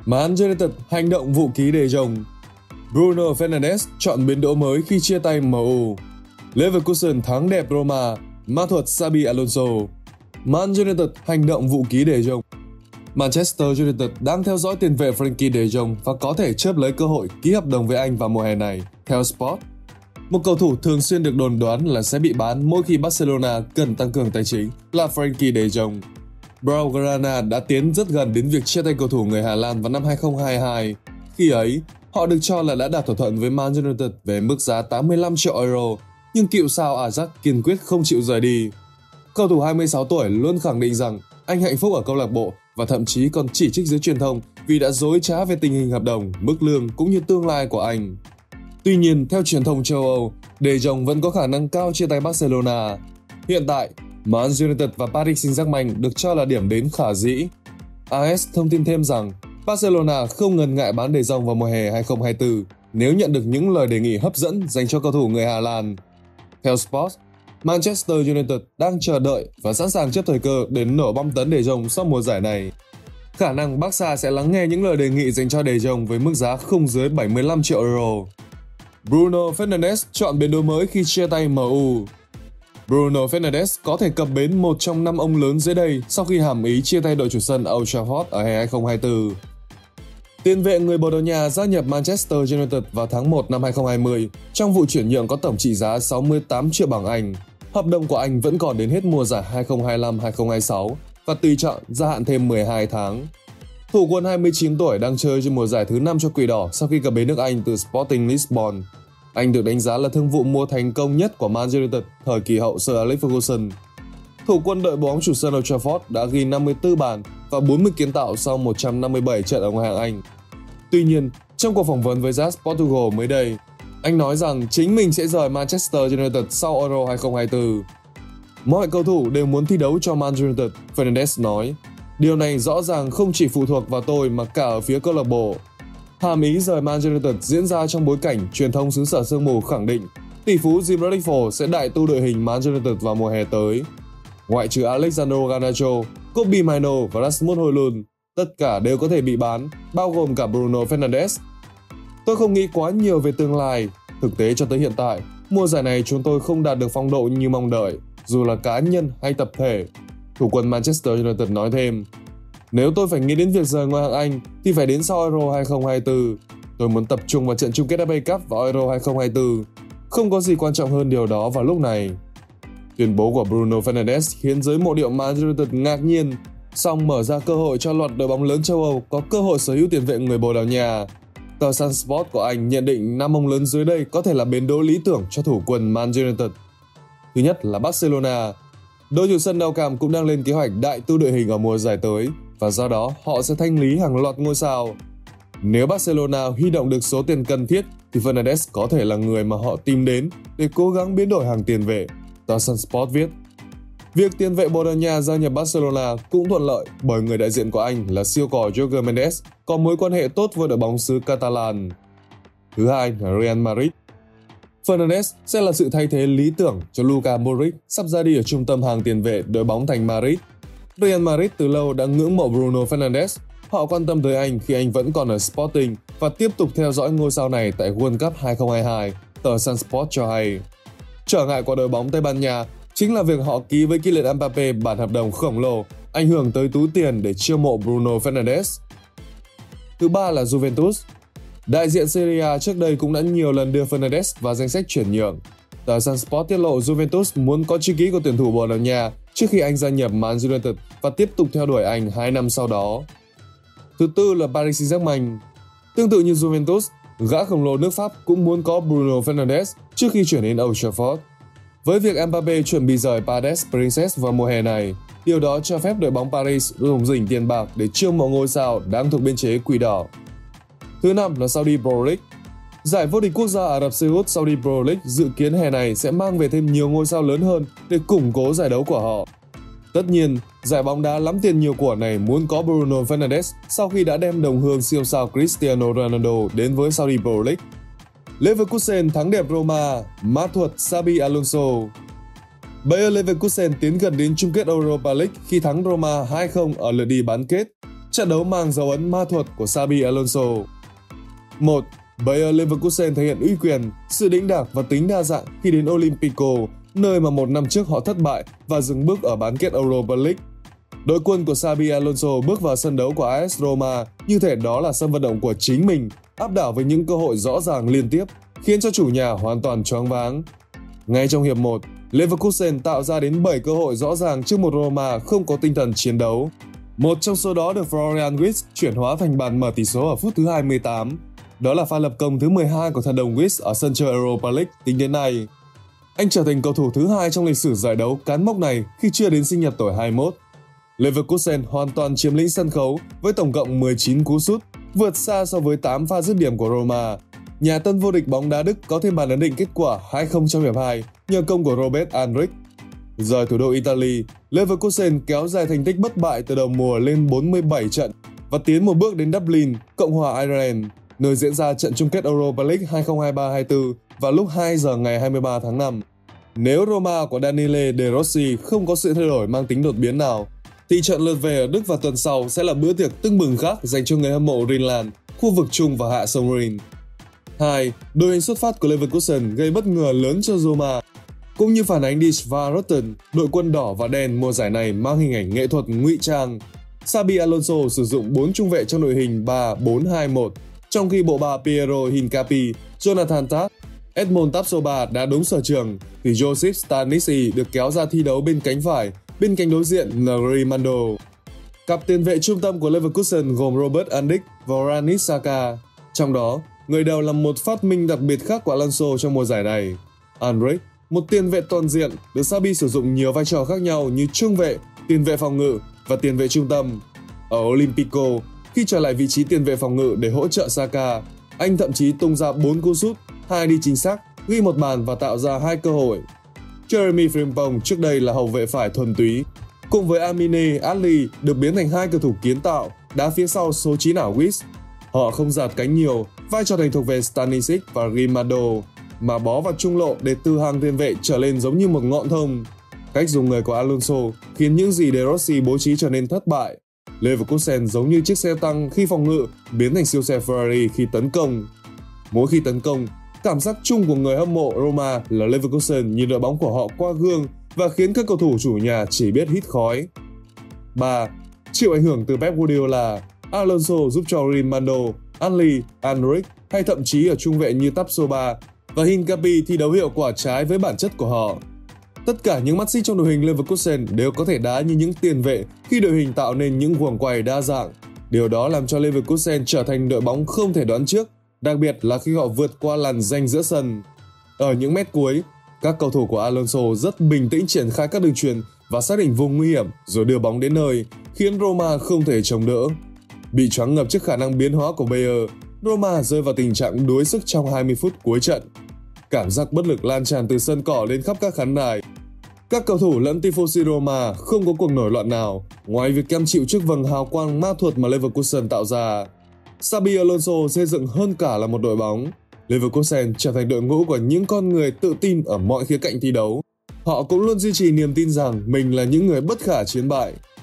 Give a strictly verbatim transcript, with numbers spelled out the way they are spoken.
Man United hành động vụ ký De Jong. Bruno Fernandes chọn biến đỗ mới khi chia tay em u. Leverkusen thắng đẹp Roma, ma thuật Xabi Alonso. Man United hành động vụ ký De Jong. Manchester United đang theo dõi tiền vệ Frenkie De Jong và có thể chớp lấy cơ hội ký hợp đồng với anh vào mùa hè này, theo Sport. Một cầu thủ thường xuyên được đồn đoán là sẽ bị bán mỗi khi Barcelona cần tăng cường tài chính là Frenkie De Jong. Blaugrana đã tiến rất gần đến việc chia tay cầu thủ người Hà Lan vào năm hai không hai hai. Khi ấy, họ được cho là đã đạt thỏa thuận với Man United về mức giá tám mươi lăm triệu euro, nhưng cựu sao Ajax kiên quyết không chịu rời đi. Cầu thủ hai mươi sáu tuổi luôn khẳng định rằng anh hạnh phúc ở câu lạc bộ và thậm chí còn chỉ trích giới truyền thông vì đã dối trá về tình hình hợp đồng, mức lương cũng như tương lai của anh. Tuy nhiên, theo truyền thông châu Âu, De Jong vẫn có khả năng cao chia tay Barcelona. Hiện tại, Man United và Paris Saint-Germain được cho là điểm đến khả dĩ. a ét thông tin thêm rằng Barcelona không ngần ngại bán De Jong vào mùa hè hai không hai tư nếu nhận được những lời đề nghị hấp dẫn dành cho cầu thủ người Hà Lan. Theo Sport, Manchester United đang chờ đợi và sẵn sàng chấp thời cơ để nổ bom tấn De Jong sau mùa giải này. Khả năng Barca sẽ lắng nghe những lời đề nghị dành cho De Jong với mức giá không dưới bảy mươi lăm triệu euro. Bruno Fernandes chọn biến đỗ mới khi chia tay em u. Bruno Fernandes có thể cập bến một trong năm ông lớn dưới đây sau khi hàm ý chia tay đội chủ sân Old Trafford ở hè hai không hai tư. Tiền vệ người Bồ Đào Nha gia nhập Manchester United vào tháng một năm hai không hai không trong vụ chuyển nhượng có tổng trị giá sáu mươi tám triệu bảng Anh. Hợp đồng của anh vẫn còn đến hết mùa giải hai không hai lăm hai không hai sáu và tùy chọn gia hạn thêm mười hai tháng. Thủ quân hai mươi chín tuổi đang chơi trên mùa giải thứ năm cho Quỷ Đỏ sau khi cập bến nước Anh từ Sporting Lisbon. Anh được đánh giá là thương vụ mua thành công nhất của Man United thời kỳ hậu Sir Alex Ferguson. Thủ quân đội bóng chủ sân Old Trafford đã ghi năm mươi tư bàn và bốn mươi kiến tạo sau một trăm năm mươi bảy trận ở ngoại hạng Anh. Tuy nhiên, trong cuộc phỏng vấn với Jazz Portugal mới đây, anh nói rằng chính mình sẽ rời Manchester United sau Euro hai không hai tư. Mọi cầu thủ đều muốn thi đấu cho Man United, Fernandes nói. Điều này rõ ràng không chỉ phụ thuộc vào tôi mà cả ở phía câu lạc bộ. Hàm ý rời Man United diễn ra trong bối cảnh truyền thông xứ sở sương mù khẳng định tỷ phú Jim Ratcliffe sẽ đại tu đội hình Man United vào mùa hè tới. Ngoại trừ Alexandro Garnacho, Kobbie Mainoo và Rasmus Højlund, tất cả đều có thể bị bán, bao gồm cả Bruno Fernandes. Tôi không nghĩ quá nhiều về tương lai. Thực tế cho tới hiện tại, mùa giải này chúng tôi không đạt được phong độ như mong đợi, dù là cá nhân hay tập thể. Thủ quân Manchester United nói thêm. Nếu tôi phải nghĩ đến việc rời ngoại hạng Anh thì phải đến sau Euro hai không hai tư. Tôi muốn tập trung vào trận chung kết ép a Cup vào Euro hai không hai tư. Không có gì quan trọng hơn điều đó vào lúc này. Tuyên bố của Bruno Fernandes khiến giới mộ điệu Man United ngạc nhiên, song mở ra cơ hội cho loạt đội bóng lớn châu Âu có cơ hội sở hữu tiền vệ người Bồ Đào Nha. Tờ Sun Sport của Anh nhận định năm ông lớn dưới đây có thể là bến đỗ lý tưởng cho thủ quân Man United. Thứ nhất là Barcelona. Đội chủ sân Nou Camp cũng đang lên kế hoạch đại tu đội hình ở mùa giải tới và do đó họ sẽ thanh lý hàng loạt ngôi sao. Nếu Barcelona huy động được số tiền cần thiết thì Fernandes có thể là người mà họ tìm đến để cố gắng biến đổi hàng tiền vệ, tờ Sun Sport viết. Việc tiền vệ Bồ Đào Nha gia nhập Barcelona cũng thuận lợi bởi người đại diện của anh là siêu cò Jorge Mendes có mối quan hệ tốt với đội bóng xứ Catalan. Thứ hai là Real Madrid. Fernandes sẽ là sự thay thế lý tưởng cho Luka Modric sắp ra đi ở trung tâm hàng tiền vệ đội bóng thành Madrid. Real Madrid từ lâu đã ngưỡng mộ Bruno Fernandes. Họ quan tâm tới anh khi anh vẫn còn ở Sporting và tiếp tục theo dõi ngôi sao này tại World Cup hai không hai hai, tờ Sun Sport cho hay. Trở ngại của đội bóng Tây Ban Nha chính là việc họ ký với Kylian Mbappé bản hợp đồng khổng lồ, ảnh hưởng tới túi tiền để chiêu mộ Bruno Fernandes. Thứ ba là Juventus. Đại diện Serie A trước đây cũng đã nhiều lần đưa Fernandes vào danh sách chuyển nhượng. Tờ Sun Sport tiết lộ Juventus muốn có chữ ký của tuyển thủ Bồ Đào Nha trước khi anh gia nhập Man United và tiếp tục theo đuổi anh hai năm sau đó. Thứ tư là Paris Saint-Germain. Tương tự như Juventus, gã khổng lồ nước Pháp cũng muốn có Bruno Fernandes trước khi chuyển đến Old Trafford. Với việc Mbappé chuẩn bị rời Pardes Princes vào mùa hè này, điều đó cho phép đội bóng Paris dùng dỉnh tiền bạc để chiêu mộ ngôi sao đang thuộc biên chế Quỷ Đỏ. Thứ năm là Saudi Pro League. Giải vô địch quốc gia Ả Rập Xê Út Saudi Pro League dự kiến hè này sẽ mang về thêm nhiều ngôi sao lớn hơn để củng cố giải đấu của họ. Tất nhiên, giải bóng đá lắm tiền nhiều của này muốn có Bruno Fernandes sau khi đã đem đồng hương siêu sao Cristiano Ronaldo đến với Saudi Pro League. Leverkusen thắng đẹp Roma, ma thuật Xabi Alonso. Bayer Leverkusen tiến gần đến chung kết Europa League khi thắng Roma hai không ở lượt đi bán kết. Trận đấu mang dấu ấn ma thuật của Xabi Alonso. một. Bayer Leverkusen thể hiện uy quyền, sự đĩnh đạc và tính đa dạng khi đến Olympico, nơi mà một năm trước họ thất bại và dừng bước ở bán kết Europa League. Đội quân của Xabi Alonso bước vào sân đấu của a ét Roma như thể đó là sân vận động của chính mình, áp đảo với những cơ hội rõ ràng liên tiếp, khiến cho chủ nhà hoàn toàn choáng váng. Ngay trong hiệp một, Leverkusen tạo ra đến bảy cơ hội rõ ràng trước một Roma không có tinh thần chiến đấu. Một trong số đó được Florian Wirtz chuyển hóa thành bàn mở tỷ số ở phút thứ hai mươi tám. Đó là pha lập công thứ mười hai của thần đồng Wirtz ở sân chơi Europa League tính đến nay. Anh trở thành cầu thủ thứ hai trong lịch sử giải đấu cán mốc này khi chưa đến sinh nhật tuổi hai mươi mốt. Leverkusen hoàn toàn chiếm lĩnh sân khấu với tổng cộng mười chín cú sút, vượt xa so với tám pha dứt điểm của Roma. Nhà tân vô địch bóng đá Đức có thêm bàn ấn định kết quả hai không trong hiệp hai nhờ công của Robert Andrich. Rời thủ đô Italy, Leverkusen kéo dài thành tích bất bại từ đầu mùa lên bốn mươi bảy trận và tiến một bước đến Dublin, Cộng hòa Ireland, nơi diễn ra trận chung kết Europa League hai không hai ba hai tư vào lúc hai giờ ngày hai mươi ba tháng năm. Nếu Roma của Daniele De Rossi không có sự thay đổi mang tính đột biến nào, thì trận lượt về ở Đức vào tuần sau sẽ là bữa tiệc tưng bừng khác dành cho người hâm mộ Rhineland, khu vực Trung và Hạ sông Rhine. hai. Đội hình xuất phát của Leverkusen gây bất ngờ lớn cho Roma. Cũng như phản ánh Die Schwarzroten, đội quân đỏ và đen mùa giải này mang hình ảnh nghệ thuật ngụy trang. Xabi Alonso sử dụng bốn trung vệ trong đội hình ba bốn hai một, trong khi bộ ba Piero Hincapié, Jonathan Tah, Edmond Tapsoba đã đúng sở trường, thì Josip Stanisic được kéo ra thi đấu bên cánh phải, bên cánh đối diện là Rimando. Cặp tiền vệ trung tâm của Leverkusen gồm Robert Andrich và Granit Xhaka. Trong đó, người đầu là một phát minh đặc biệt khác của Alonso trong mùa giải này. Andrich, một tiền vệ toàn diện, được Xabi sử dụng nhiều vai trò khác nhau như trung vệ, tiền vệ phòng ngự và tiền vệ trung tâm. Ở Olympico, khi trở lại vị trí tiền vệ phòng ngự để hỗ trợ Xhaka, anh thậm chí tung ra bốn cú sút, hai đi chính xác, ghi một bàn và tạo ra hai cơ hội. Jeremy Frimpong trước đây là hậu vệ phải thuần túy, cùng với Amine Adli được biến thành hai cầu thủ kiến tạo, đá phía sau số chín ảo Wirtz. Họ không giạt cánh nhiều, vai trò thành thuộc về Stanisic và Rimando, mà bó vào trung lộ để từ hàng tiền vệ trở lên giống như một ngọn thông. Cách dùng người của Alonso khiến những gì De Rossi bố trí trở nên thất bại. Leverkusen giống như chiếc xe tăng khi phòng ngự biến thành siêu xe Ferrari khi tấn công. Mỗi khi tấn công, cảm giác chung của người hâm mộ Roma là Leverkusen nhìn đội bóng của họ qua gương và khiến các cầu thủ chủ nhà chỉ biết hít khói. ba. Chịu ảnh hưởng từ Pep Guardiola, Alonso giúp cho Rimando, Adli, Andrich hay thậm chí ở trung vệ như Tapsoba và Hincapié thi đấu hiệu quả trái với bản chất của họ. Tất cả những mắt xích trong đội hình Leverkusen đều có thể đá như những tiền vệ khi đội hình tạo nên những guồng quay đa dạng. Điều đó làm cho Leverkusen trở thành đội bóng không thể đoán trước, đặc biệt là khi họ vượt qua làn ranh giữa sân. Ở những mét cuối, các cầu thủ của Alonso rất bình tĩnh triển khai các đường chuyền và xác định vùng nguy hiểm rồi đưa bóng đến nơi, khiến Roma không thể chống đỡ. Bị choáng ngợp trước khả năng biến hóa của Bayer, Roma rơi vào tình trạng đuối sức trong hai mươi phút cuối trận. Cảm giác bất lực lan tràn từ sân cỏ lên khắp các khán đài. Các cầu thủ lẫn tifosi Roma không có cuộc nổi loạn nào, ngoài việc cam chịu trước vầng hào quang ma thuật mà Leverkusen tạo ra. Xabi Alonso xây dựng hơn cả là một đội bóng. Leverkusen trở thành đội ngũ của những con người tự tin ở mọi khía cạnh thi đấu. Họ cũng luôn duy trì niềm tin rằng mình là những người bất khả chiến bại.